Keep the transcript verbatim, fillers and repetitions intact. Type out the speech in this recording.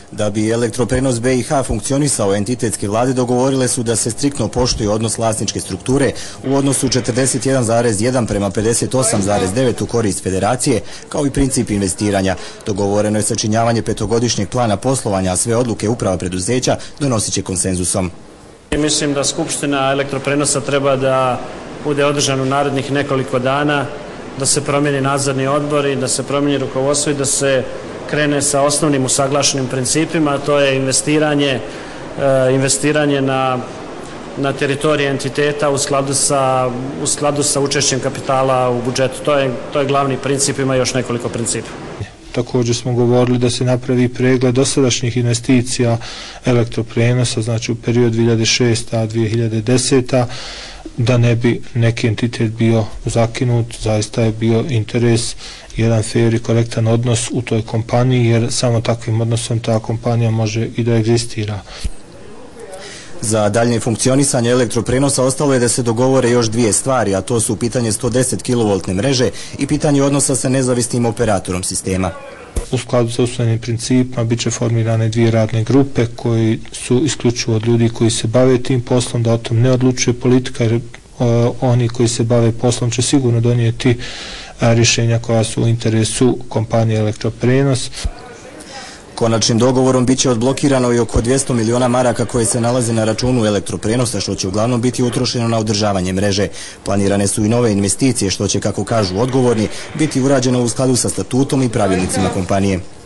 Da bi Elektroprenos B i H funkcionisao, entitetske vlade dogovorile su da se striktno poštuje odnos vlasničke strukture u odnosu četrdeset jedan zarez jedan prema pedeset osam zarez devet u korist federacije, kao i princip investiranja. Dogovoreno je sačinjavanje petogodišnjeg plana poslovanja, a sve odluke uprava preduzeća donosit će konsenzusom. Mislim da Skupština Elektroprenosa treba da bude održana u narednih nekoliko dana, da se promijeni nadzorni odbor i da se promijeni rukovodstvo i da se krene sa osnovnim usaglašenim principima, a to je investiranje, investiranje na, na teritoriji entiteta u skladu sa, u skladu sa učešćem kapitala u budžetu. To je, to je glavni princip, ima još nekoliko principa. Također smo govorili da se napravi pregled dosadašnjih investicija Elektroprenosa, znači u periodu dvije hiljade šeste do dvije hiljade desete. Da ne bi neki entitet bio zakinut, zaista je bio interes jedan fair i korektan odnos u toj kompaniji, jer samo takvim odnosom ta kompanija može i da egzistira. Za daljnje funkcionisanje Elektroprenosa ostalo je da se dogovore još dvije stvari, a to su pitanje sto deset kilovoltne mreže i pitanje odnosa sa nezavisnim operatorom sistema. U skladu sa usvojenim principima bit će formirane dvije radne grupe koji su isključivo od ljudi koji se bave tim poslom, da o tom ne odlučuje politika, jer o, oni koji se bave poslom će sigurno donijeti a, rješenja koja su u interesu kompanije Elektroprenos. Konačnim dogovorom biće odblokirano i oko dvjesto miliona maraka koje se nalaze na računu Elektroprenosa, što će uglavnom biti utrošeno na održavanje mreže. Planirane su i nove investicije, što će, kako kažu odgovorni, biti urađeno u skladu sa statutom i pravilnicima kompanije.